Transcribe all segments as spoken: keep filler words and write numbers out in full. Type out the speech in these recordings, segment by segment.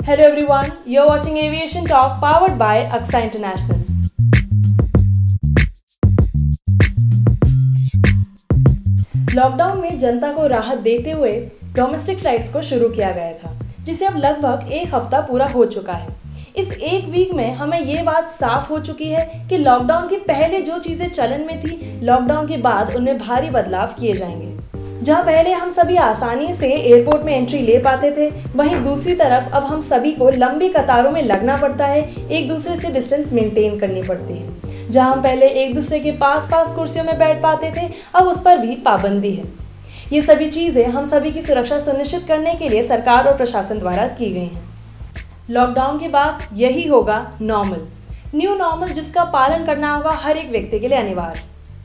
Hello everyone, you're watching Aviation Talk powered by Aksa International. Lockdown में जनता को राहत देते हुए डोमेस्टिक फ्लाइट्स को शुरू किया गया था, जिसे अब लगभग एक हफ्ता पूरा हो चुका है। इस एक वीक में हमें ये बात साफ हो चुकी है कि लॉकडाउन के पहले जो चीज़ें चलन में थी, लॉकडाउन के बाद उनमें भारी बदलाव किए जाएंगे। जहां पहले हम सभी आसानी से एयरपोर्ट में एंट्री ले पाते थे, वहीं दूसरी तरफ अब हम सभी को लंबी कतारों में लगना पड़ता है, एक दूसरे से डिस्टेंस मेंटेन करनी पड़ती है। जहां हम पहले एक दूसरे के पास पास कुर्सियों में बैठ पाते थे, अब उस पर भी पाबंदी है। ये सभी चीज़ें हम सभी की सुरक्षा सुनिश्चित करने के लिए सरकार और प्रशासन द्वारा की गई हैं। लॉकडाउन के बाद यही होगा नॉर्मल, न्यू नॉर्मल, जिसका पालन करना होगा हर एक व्यक्ति के लिए अनिवार्य।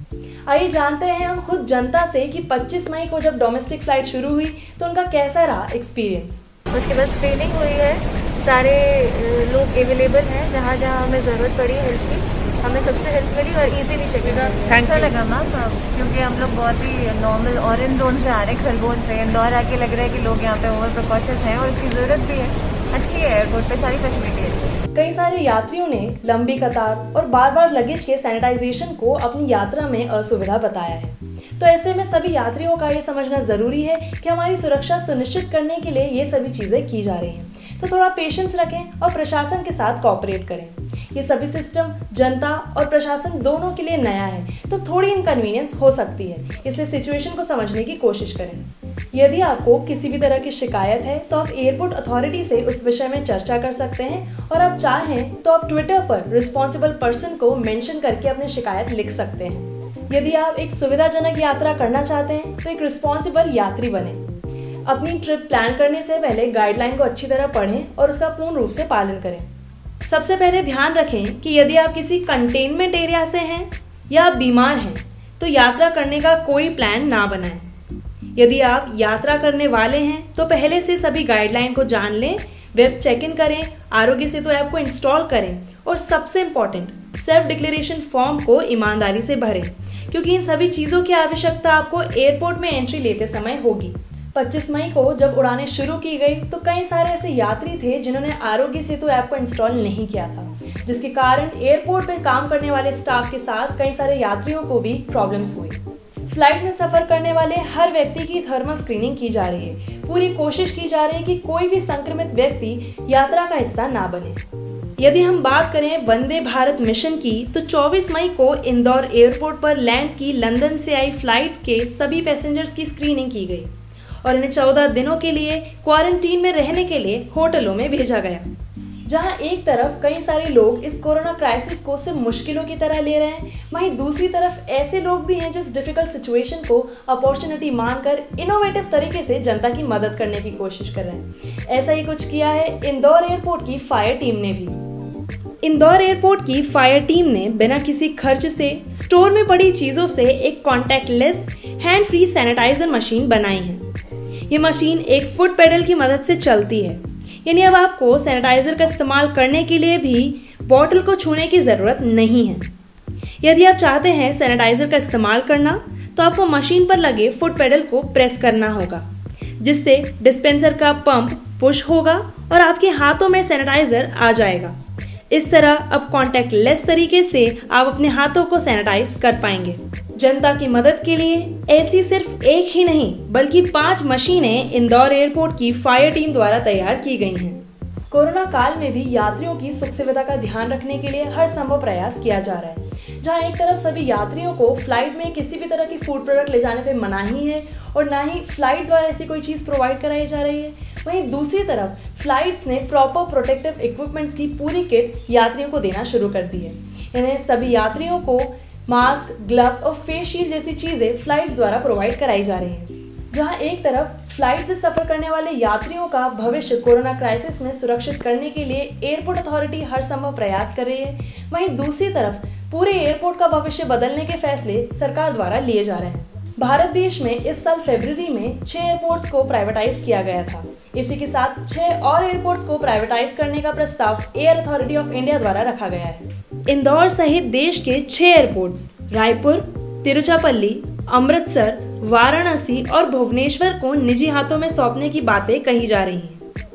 आइए जानते हैं हम खुद जनता से कि पच्चीस मई को जब डोमेस्टिक फ्लाइट शुरू हुई तो उनका कैसा रहा एक्सपीरियंस। उसके बाद स्क्रीनिंग हुई है, सारे लोग अवेलेबल हैं, जहाँ जहाँ हमें ज़रूरत पड़ी हेल्प की हमें सबसे हेल्प मिली और इजीली चेकिंग। अच्छा लगा मैम, क्योंकि हम लोग बहुत ही नॉर्मल ऑरेंज जोन से आ रहे हैं, खरगोन से इंदौर आके लग रहा है कि लोग यहाँ पे ओवर प्रिकॉशंस हैं और इसकी ज़रूरत भी है। अच्छी है एयरपोर्ट पे, सारी फैसिलिटी अच्छी है। कई सारे यात्रियों ने लंबी कतार और बार बार लगेज के सैनिटाइजेशन को अपनी यात्रा में असुविधा बताया है। तो ऐसे में सभी यात्रियों का ये समझना जरूरी है कि हमारी सुरक्षा सुनिश्चित करने के लिए ये सभी चीजें की जा रही हैं। तो थोड़ा पेशेंस रखें और प्रशासन के साथ कोऑपरेट करें। ये सभी सिस्टम जनता और प्रशासन दोनों के लिए नया है, तो थोड़ी इनकन्वीनियंस हो सकती है, इसलिए सिचुएशन को समझने की कोशिश करें। यदि आपको किसी भी तरह की शिकायत है तो आप एयरपोर्ट अथॉरिटी से उस विषय में चर्चा कर सकते हैं, और आप चाहें तो आप ट्विटर पर रिस्पॉन्सिबल पर्सन को मेंशन करके अपनी शिकायत लिख सकते हैं। यदि आप एक सुविधाजनक यात्रा करना चाहते हैं तो एक रिस्पॉन्सिबल यात्री बने। अपनी ट्रिप प्लान करने से पहले गाइडलाइन को अच्छी तरह पढ़ें और उसका पूर्ण रूप से पालन करें। सबसे पहले ध्यान रखें कि यदि आप किसी कंटेनमेंट एरिया से हैं या आप बीमार हैं तो यात्रा करने का कोई प्लान ना बनाएं। यदि आप यात्रा करने वाले हैं तो पहले से सभी गाइडलाइन को जान लें, वेब चेक इन करें, आरोग्य सेतु ऐप को इंस्टॉल करें और सबसे इम्पोर्टेंट सेल्फ डिक्लेरेशन फॉर्म को ईमानदारी से भरें, क्योंकि इन सभी चीज़ों की आवश्यकता आपको एयरपोर्ट में एंट्री लेते समय होगी। पच्चीस मई को जब उड़ानें शुरू की गई तो कई सारे ऐसे यात्री थे जिन्होंने आरोग्य सेतु ऐप को इंस्टॉल नहीं किया था, जिसके कारण एयरपोर्ट पर काम करने वाले स्टाफ के साथ कई सारे यात्रियों को भी प्रॉब्लम्स हुई। फ्लाइट में सफर करने वाले हर व्यक्ति की थर्मल स्क्रीनिंग की जा रही है। पूरी कोशिश की जा रही है कि कोई भी संक्रमित व्यक्ति यात्रा का हिस्सा ना बने। यदि हम बात करें वंदे भारत मिशन की तो चौबीस मई को इंदौर एयरपोर्ट पर लैंड की लंदन से आई फ्लाइट के सभी पैसेंजर्स की स्क्रीनिंग की गई और इन्हें चौदह दिनों के लिए क्वारंटीन में रहने के लिए होटलों में भेजा गया। जहां एक तरफ कई सारे लोग इस कोरोना क्राइसिस को सिर्फ मुश्किलों की तरह ले रहे हैं, वहीं दूसरी तरफ ऐसे लोग भी हैं जो इस डिफिकल्ट सिचुएशन को अपॉर्चुनिटी मानकर इनोवेटिव तरीके से जनता की मदद करने की कोशिश कर रहे हैं। ऐसा ही कुछ किया है इंदौर एयरपोर्ट की फायर टीम ने भी। इंदौर एयरपोर्ट की फायर टीम ने बिना किसी खर्च से स्टोर में पड़ी चीजों से एक contactless hand free sanitiser machine बनाई है। ये मशीन एक फुट पेडल की मदद से चलती है, यानी अब आपको सैनिटाइजर का इस्तेमाल करने के लिए भी बॉटल को छूने की ज़रूरत नहीं है। यदि आप चाहते हैं सैनिटाइजर का इस्तेमाल करना तो आपको मशीन पर लगे फुट पेडल को प्रेस करना होगा, जिससे डिस्पेंसर का पंप पुश होगा और आपके हाथों में सैनिटाइजर आ जाएगा। इस तरह अब कॉन्टैक्टलेस तरीके से आप अपने हाथों को सैनिटाइज कर पाएंगे। जनता की मदद के लिए ऐसी सिर्फ एक ही नहीं बल्कि पांच मशीनें इंदौर एयरपोर्ट की फायर टीम द्वारा तैयार की गई हैं। कोरोना काल में भी यात्रियों की सुख सुविधा का ध्यान रखने के लिए हर संभव प्रयास किया जा रहा है। जहां एक तरफ सभी यात्रियों को फ्लाइट में किसी भी तरह की फूड प्रोडक्ट ले जाने पे मनाही है और ना ही फ्लाइट द्वारा ऐसी कोई चीज़ प्रोवाइड कराई जा रही है, वहीं दूसरी तरफ फ्लाइट्स ने प्रॉपर प्रोटेक्टिव इक्विपमेंट्स की पूरी किट यात्रियों को देना शुरू कर दी है। इन्हें सभी यात्रियों को मास्क, ग्लव्स और फेस शील्ड जैसी चीज़ें फ्लाइट्स द्वारा प्रोवाइड कराई जा रही हैं। जहां एक तरफ फ्लाइट से सफर करने वाले यात्रियों का भविष्य कोरोना क्राइसिस में सुरक्षित करने के लिए एयरपोर्ट अथॉरिटी हर संभव प्रयास कर रही है, वहीं दूसरी तरफ पूरे एयरपोर्ट का भविष्य बदलने के फैसले सरकार द्वारा लिए जा रहे हैं। भारत देश में इस साल फरवरी में छह एयरपोर्ट्स को प्राइवेटाइज किया गया था। इसी के साथ छह और एयरपोर्ट्स को प्राइवेटाइज करने का प्रस्ताव एयर अथॉरिटी ऑफ इंडिया द्वारा रखा गया है। इंदौर सहित देश के छह एयरपोर्ट्स रायपुर, तिरुचिरापल्ली, अमृतसर, वाराणसी और भुवनेश्वर को निजी हाथों में सौंपने की बातें कही जा रही हैं।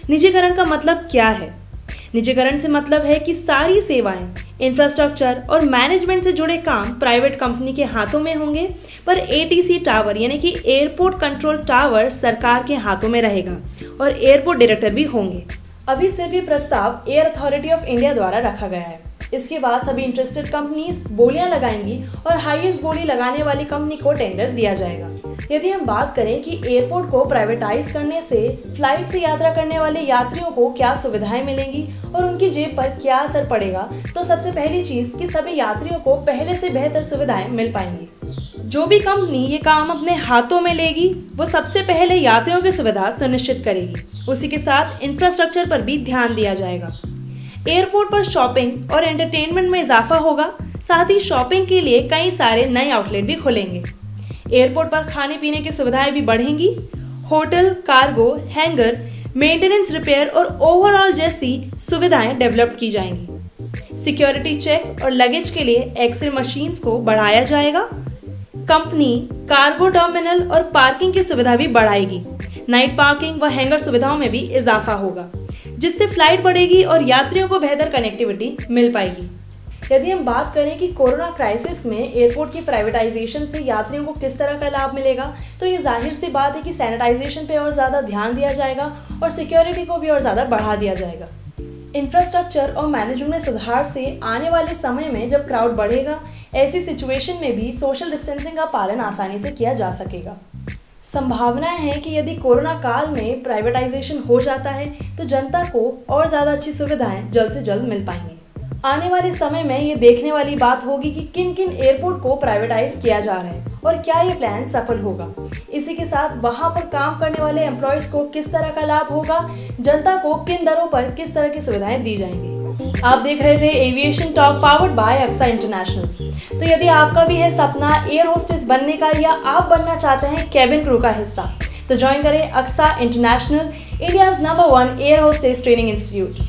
निजीकरण का मतलब क्या है? निजीकरण से मतलब है कि सारी सेवाएं, इंफ्रास्ट्रक्चर और मैनेजमेंट से जुड़े काम प्राइवेट कंपनी के हाथों में होंगे, पर एटीसी टावर यानी कि एयरपोर्ट कंट्रोल टावर सरकार के हाथों में रहेगा और एयरपोर्ट डायरेक्टर भी होंगे। अभी सिर्फ ये प्रस्ताव एयर अथॉरिटी ऑफ इंडिया द्वारा रखा गया है। इसके बाद सभी इंटरेस्टेड कंपनीज बोलियां लगाएंगी और हाईएस्ट बोली लगाने वाली कंपनी को टेंडर दिया जाएगा। यदि हम बात करें कि एयरपोर्ट को प्राइवेटाइज करने से फ्लाइट से यात्रा करने वाले यात्रियों को क्या सुविधाएं मिलेंगी और उनकी जेब पर क्या असर पड़ेगा, तो सबसे पहली चीज कि सभी यात्रियों को पहले से बेहतर सुविधाएं मिल पाएंगी। जो भी कंपनी ये काम अपने हाथों में लेगी वो सबसे पहले यात्रियों की सुविधा सुनिश्चित करेगी। उसी के साथ इंफ्रास्ट्रक्चर पर भी ध्यान दिया जाएगा। एयरपोर्ट पर शॉपिंग और एंटरटेनमेंट में इजाफा होगा, साथ ही शॉपिंग के लिए कई सारे नए आउटलेट भी खुलेंगे। एयरपोर्ट पर खाने पीने की सुविधाएं भी बढ़ेंगी। Hotel, cargo, hangar, maintenance, repair और ओवरऑल जैसी सुविधाएं डेवलप की जाएंगी। सिक्योरिटी चेक और लगेज के लिए एक्स-रे मशीन्स को बढ़ाया जाएगा। कंपनी कार्गो टर्मिनल और पार्किंग की सुविधा भी बढ़ाएगी। नाइट पार्किंग व हैंगर सुविधाओं में भी इजाफा होगा, जिससे फ्लाइट बढ़ेगी और यात्रियों को बेहतर कनेक्टिविटी मिल पाएगी। यदि हम बात करें कि कोरोना क्राइसिस में एयरपोर्ट की प्राइवेटाइजेशन से यात्रियों को किस तरह का लाभ मिलेगा, तो ये जाहिर सी बात है कि सैनिटाइजेशन पे और ज़्यादा ध्यान दिया जाएगा और सिक्योरिटी को भी और ज़्यादा बढ़ा दिया जाएगा। इंफ्रास्ट्रक्चर और मैनेजमेंट में सुधार से आने वाले समय में जब क्राउड बढ़ेगा, ऐसी सिचुएशन में भी सोशल डिस्टेंसिंग का पालन आसानी से किया जा सकेगा। संभावना है कि यदि कोरोना काल में प्राइवेटाइजेशन हो जाता है तो जनता को और ज़्यादा अच्छी सुविधाएं जल्द से जल्द मिल पाएंगी। आने वाले समय में ये देखने वाली बात होगी कि किन किन एयरपोर्ट को प्राइवेटाइज किया जा रहा है और क्या ये प्लान सफल होगा। इसी के साथ वहां पर काम करने वाले एम्प्लॉयज को किस तरह का लाभ होगा, जनता को किन दरों पर किस तरह की सुविधाएं दी जाएंगी। आप देख रहे थे aviation talk powered by Aksa International. तो यदि आपका भी है सपना एयर होस्टेस बनने का या आप बनना चाहते हैं केबिन क्रू का हिस्सा, तो ज्वाइन करें Aksa International, India's number one air hostess training institute.